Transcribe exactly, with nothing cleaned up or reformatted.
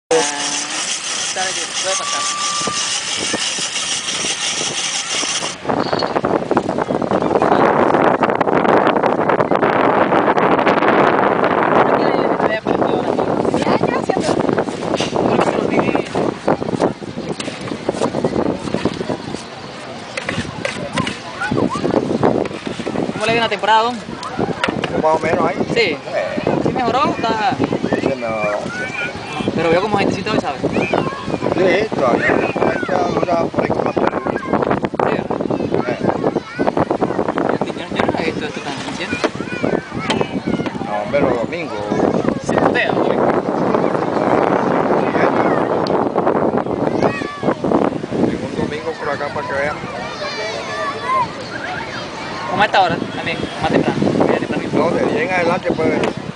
Sabe que puede pasar. ¿Cómo le viene la temporada, don? Más o menos ahí. Sí. Eh, ¿Sí mejoró o está...? sí, mejoró. Pero veo como gentecita hoy, ¿sabes? Sí, todavía. Hay que durar por ahí como hasta el lunes. Sí, Eh, yo, yo no he visto esto tan reciente. no, hombre, los domingos. Sí, usted, hoy. Tengo un domingo por acá para que vean. Como a esta hora también, más temprano. Bien tempranito. No, de diez en adelante puede venir.